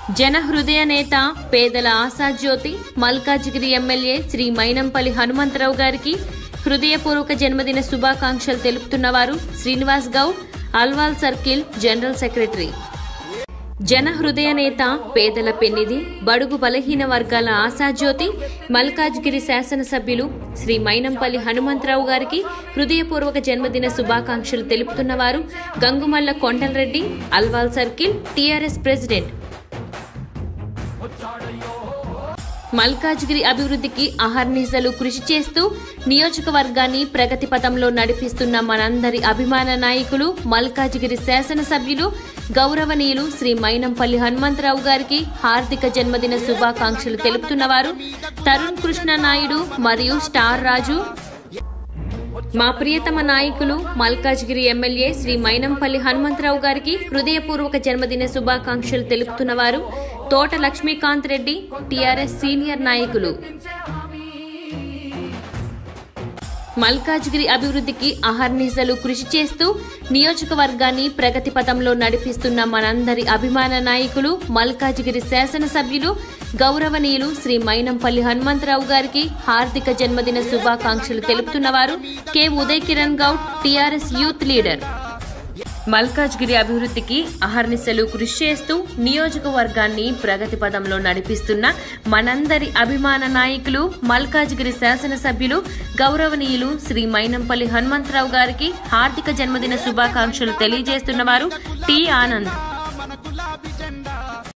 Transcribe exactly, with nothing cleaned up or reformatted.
జన హృదయ నేత పేదల ఆశాజ్యోతి మల్కాజ్గిరి ఎమ్మెల్యే శ్రీ మైనంపల్లి హనుమంత్ రావు గారికి హృదయపూర్వక జన్మదిన శుభాకాంక్షలు తెలుపుతున్న వారు Srinivas Goud, Alwal circle general secretary. జన హృదయ నేత పేదల పెన్నిధి బడుగు బలహీన వర్గాల ఆశాజ్యోతి మల్కాజ్గిరి శాసనసభ్యులు శ్రీ మైనంపల్లి హనుమంత్ రావు గారికి హృదయపూర్వక జన్మదిన శుభాకాంక్షలు తెలుపుతున్న వారు Gangumalla Kondala Reddy, Alwal circle TRS president. Malkajgiri అభివృద్ధికి అహర్నిశలు కృషి చేస్తూ నియోజకవర్గాన్ని ప్రగతి పథంలో నడిపిస్తున్న మనందరి అభిమాన నాయకులు మల్కాజ్గిరి శాసనసభ్యులు గౌరవనీయులు శ్రీ మైనంపల్లి హనుమంత్ రావు గారికి హార్దిక జన్మదిన శుభాకాంక్షలు తెలుపుతున్న వారు తరుణ్ కృష్ణ నాయుడు మరియు స్టార్ రాజు. మా ప్రియతమ నాయకులు మల్కాజ్గిరి ఎమ్మెల్యే శ్రీ మైనంపల్లి హనుమంత్ రావు గారికి హృదయపూర్వక జన్మదిన శుభాకాంక్షలు తెలుపుతున్న వారు తోట లక్ష్మీకాంత్ రెడ్డి, టీఆర్ఎస్ సీనియర్ నాయకులు. మల్కాజ్గిరి అభివృద్ధికి అహర్నిశలు కృషి చేస్తూ నియోజకవర్గాన్ని ప్రగతి పథంలో నడిపిస్తున్న మనందరి అభిమాన నాయకులు మల్కాజ్గిరి శాసనసభ్యులు గౌరవనీయులు శ్రీ మైనంపల్లి హనుమంత్ రావు గారికి హార్దిక జన్మదిన శుభాకాంక్షలు తెలుపుతున్న వారు K Uday Kiran Goud, TRS youth leader. Malkajgiri అభివృద్ధికి అహర్నిశలు కృషి చేస్తూ నియోజకవర్గాన్ని ప్రగతి పథంలో నడిపిస్తున్న మనందరి అభిమాన నాయకులు మల్కాజ్గిరి శాసనసభ్యులు గౌరవనీయులు శ్రీ మైనంపల్లి హనుమంత్ రావు గారికి హార్దిక జన్మదిన శుభాకాంక్షలు తెలియజేస్తున్న వారు టి ఆనంద్.